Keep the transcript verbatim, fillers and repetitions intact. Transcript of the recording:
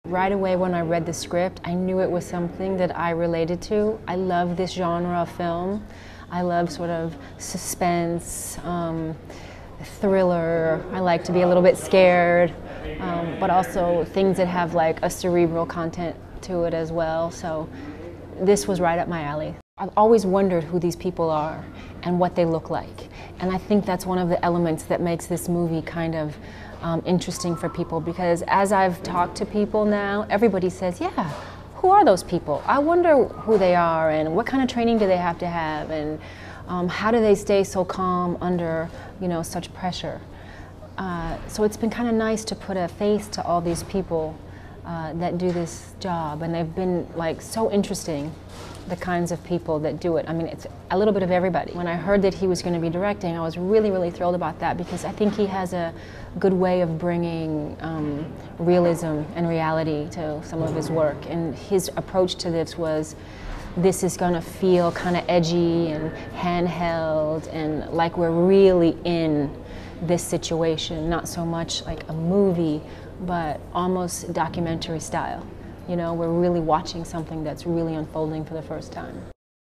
Right away when I read the script, I knew it was something that I related to. I love this genre of film. I love sort of suspense, um, thriller. I like to be a little bit scared, um, but also things that have like a cerebral content to it as well. So this was right up my alley. I've always wondered who these people are and what they look like. And I think that's one of the elements that makes this movie kind of um, interesting for people, because as I've talked to people now, everybody says, yeah, who are those people? I wonder who they are and what kind of training do they have to have, and um, how do they stay so calm under, you know, such pressure. Uh, so it's been kind of nice to put a face to all these people uh, that do this job, and they've been like so interesting, the kinds of people that do it. I mean, it's a little bit of everybody. When I heard that he was going to be directing, I was really, really thrilled about that, because I think he has a good way of bringing um, realism and reality to some of his work. And his approach to this was, this is going to feel kind of edgy and handheld and like we're really in this situation, not so much like a movie, but almost documentary style. You know, we're really watching something that's really unfolding for the first time.